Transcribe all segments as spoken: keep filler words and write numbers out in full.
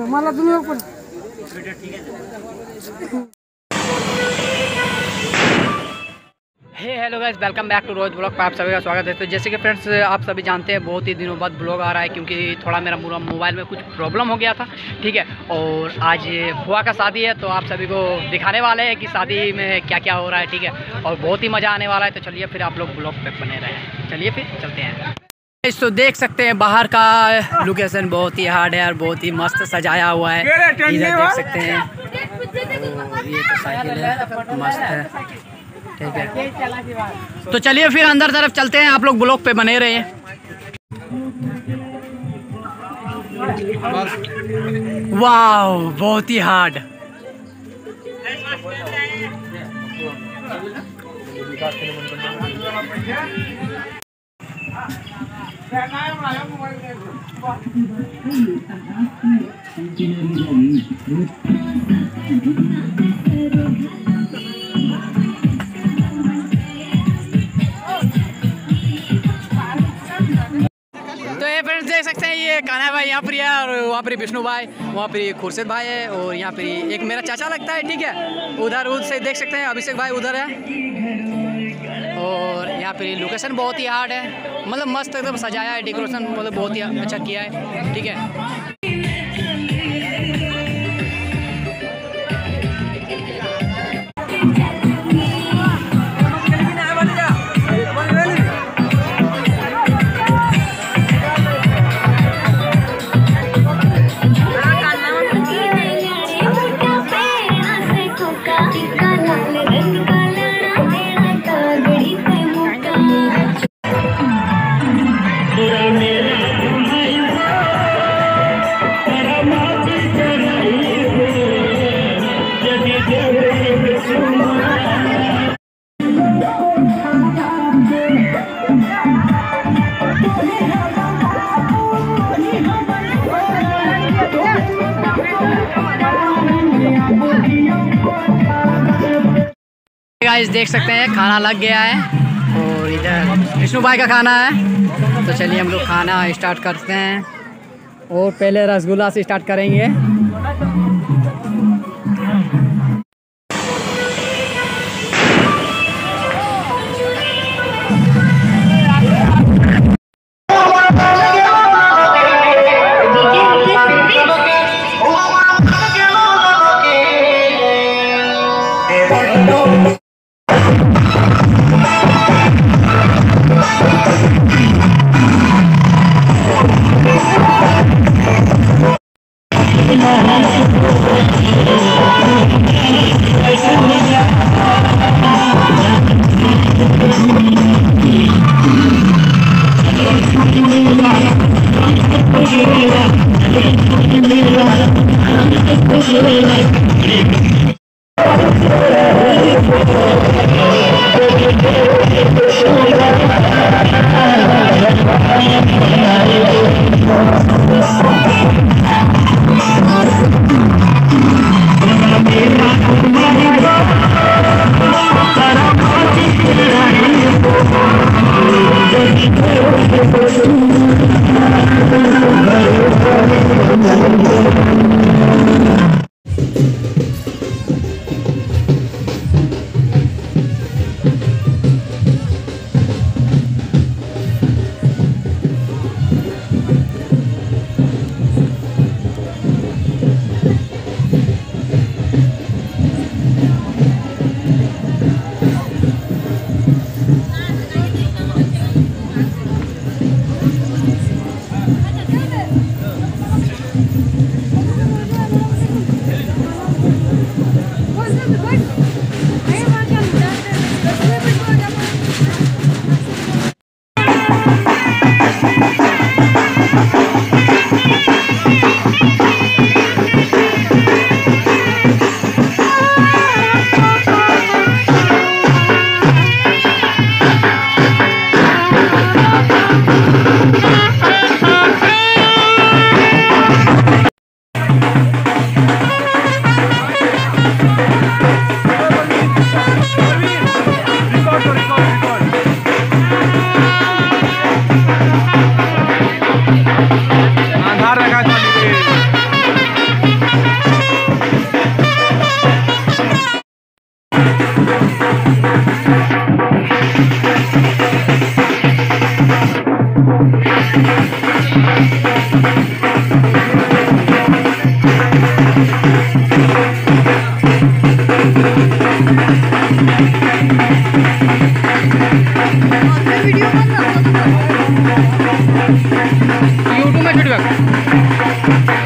मला दुनिया पण हे hello guys, welcome back to Rose blog पर आप सभी का स्वागत है। तो जैसे कि फ्रेंड्स आप सभी जानते हैं बहुत ही दिनों बाद ब्लॉग आ रहा है, क्योंकि थोड़ा मेरा पूरा मोबाइल में कुछ प्रॉब्लम हो गया था, ठीक है। और आज फुआ का शादी है, तो आप सभी को दिखाने वाले हैं कि शादी में क्या क्या हो रहा है, ठीक है। और बहुत ही मज़ा आने वाला है, तो चलिए फिर आप लोग ब्लॉग पे बने रहें। चलिए फिर चलते हैं। तो देख सकते हैं बाहर का लोकेशन बहुत ही हार्ड है और बहुत ही मस्त सजाया हुआ है। इधर देख सकते हैं, और ये तो साइकिल है, मस्त है, ठीक है। तो चलिए फिर अंदर तरफ चलते हैं, आप लोग ब्लॉग पे बने रहे हैं। वाह, बहुत ही हार्ड। तो ये फ्रेंड्स देख सकते हैं, ये कान्हा भाई यहाँ पर है, और वहाँ पर विष्णु भाई, वहाँ पर खुर्शीद भाई है, और यहाँ पर एक मेरा चाचा लगता है, ठीक है। उधर उधर से देख सकते हैं अभिषेक भाई उधर है, और यहाँ पे लोकेशन बहुत ही हार्ड है, मतलब मस्त एकदम सजाया है, डेकोरेशन मतलब बहुत ही अच्छा किया है, ठीक है। गाइस देख सकते हैं खाना लग गया है, और इधर विष्णु भाई का खाना है। तो चलिए हम लोग खाना स्टार्ट करते हैं, और पहले रसगुल्ला से स्टार्ट करेंगे।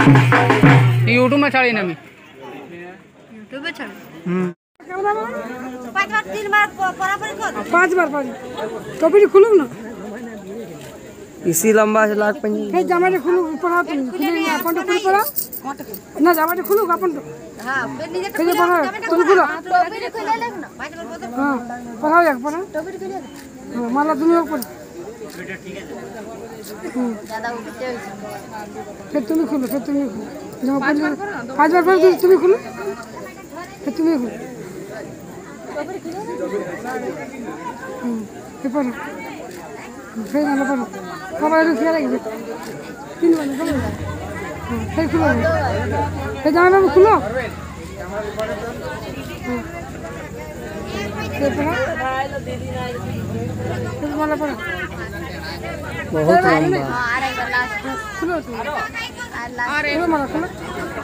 यूट्यूब में छाड़ी ना मैं यूट्यूब में छाड़ी हम्म पांच बार तीन बार बराबर कर पांच बार पांच तो भी खुलूग ना इसी लंबा से लाख पंजी हे जामाटे खुलूग पड़ा तो खुले अपन तो खुल पड़ा ना जामाटे खुलूग अपन तो हां फिर नीचे फिर पड़ा तुम खुला तो फिर खुले ले ना पांच बार बोल हां पड़ा एक पड़ा तो फिर खुले हां माला दुनिया ऊपर ज्यादा उठते हो फिर तुम खुलो फिर तुम जमा पांच बार पांच बार फिर तुम खुलो फिर तुम खुलो फिर पड़ा फिर ना पड़ा कब आए क्या लगे तीन बार कब फिर खुलो फिर जाना वो खुलो फिर पड़ा फिर माला पड़ा बहुत लंबा आ रहा है लास्ट खुलो तो आ रहा खुलो माला खुलो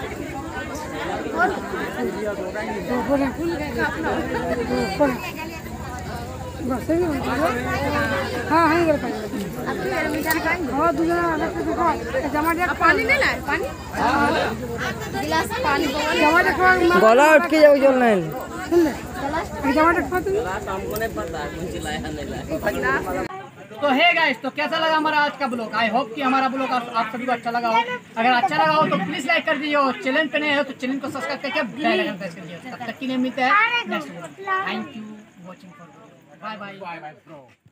पड़ा पड़ा बस सही है हाँ हाँ कर पाएंगे हाँ दूसरा अलग से देखो जमा देख पानी ले लाए पानी गिलास पानी जमा देख गला उठ के जाओ जो नहीं सुन ले जमा देख पाते तो है गाइस, तो कैसा लगा हमारा आज का ब्लॉग? आई होप कि हमारा ब्लॉग आप, आप सभी को अच्छा लगा हो। अगर अच्छा लगा हो तो प्लीज लाइक कर दीजिए और चैनल पे नए हो तो चैनल को सब्सक्राइब करके बेल आइकन प्रेस कर दीजिए। तब तक के लिए मिलते हैं next video. Thank you watching for bye bye bye bye bro.